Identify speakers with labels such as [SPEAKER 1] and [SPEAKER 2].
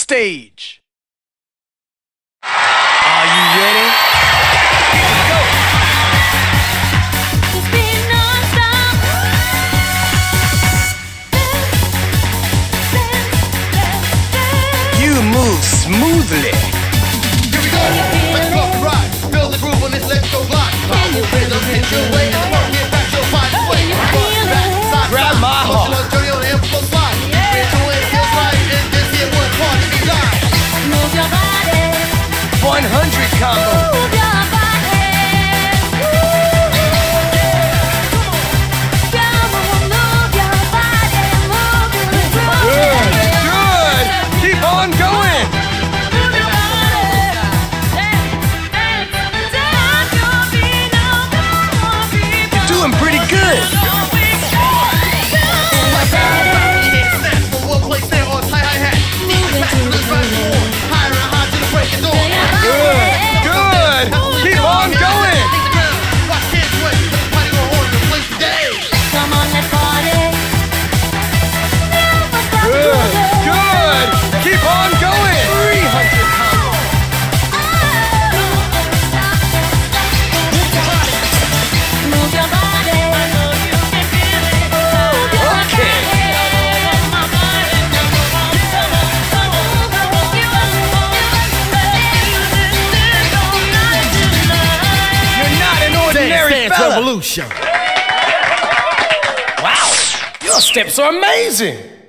[SPEAKER 1] stage. Are you ready? Go. You move smoothly.
[SPEAKER 2] Here we go. Let's go and rock. Feel the groove on this Let's Go block. Powerful rhythm, hit your way. And work it back your body. Wait, back, side,
[SPEAKER 1] grab my heart.
[SPEAKER 2] Journey on the info slide. Get to it, feels right. And this here one party be live.
[SPEAKER 3] Move your body.
[SPEAKER 1] 100 combo.
[SPEAKER 3] Move your body. Move your body. Move your body.
[SPEAKER 1] Good, good. Keep on going.
[SPEAKER 3] Move your body. Dance your feet now.
[SPEAKER 1] You're doing pretty good.
[SPEAKER 2] Snap from one place there on tight hi-hat. Back to the front door. Higher and higher to the break of dawn.
[SPEAKER 1] Good, good. Keep on going.
[SPEAKER 2] Watch kids sweat. The party going on in the place today.
[SPEAKER 3] Come on, let's party.
[SPEAKER 1] Good, good. Keep on going. 300 combo.
[SPEAKER 3] Move your body.
[SPEAKER 1] Okay. You're not an ordinary fella.
[SPEAKER 2] Revolution.
[SPEAKER 1] Wow, your steps are amazing.